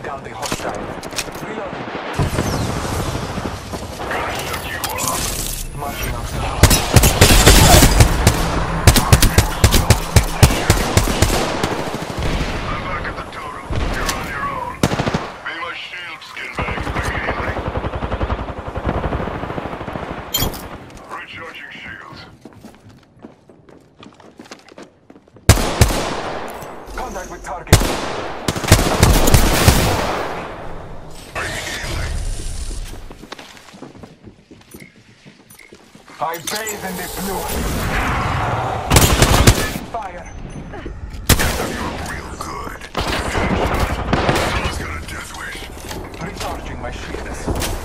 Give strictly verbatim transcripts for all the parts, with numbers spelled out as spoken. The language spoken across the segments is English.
down the hostile. Reloading. Marching up the house. I'm back at the totem. You're on your own. Be my shield, skinbag. Immediately. Recharging shields. Contact with target. I bathe in the blue. Fire. You're real good. Someone's got a death wish. Recharging my shields.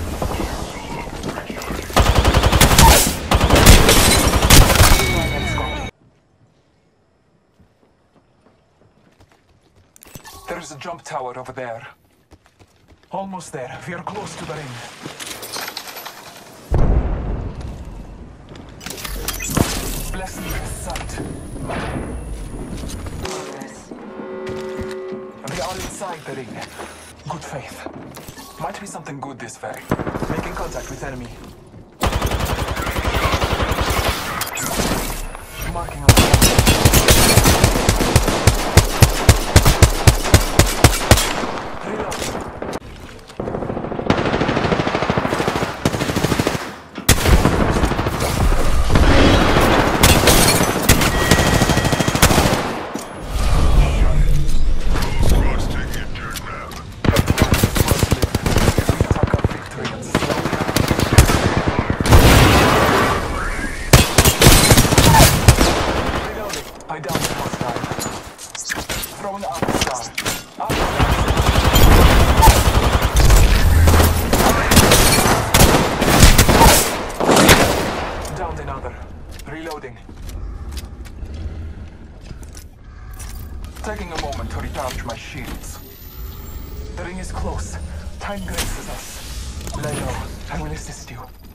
There's a jump tower over there. Almost there. We are close to the ring. Bless me with sight. We are inside the ring. Good faith. Might be something good this way. Making contact with enemy. Marking on the reload. I downed the hostile. Throwing out the star. Out the star. Downed another. Reloading. Taking a moment to recharge my shields. The ring is close. Time graces us. Lay low. I will assist you.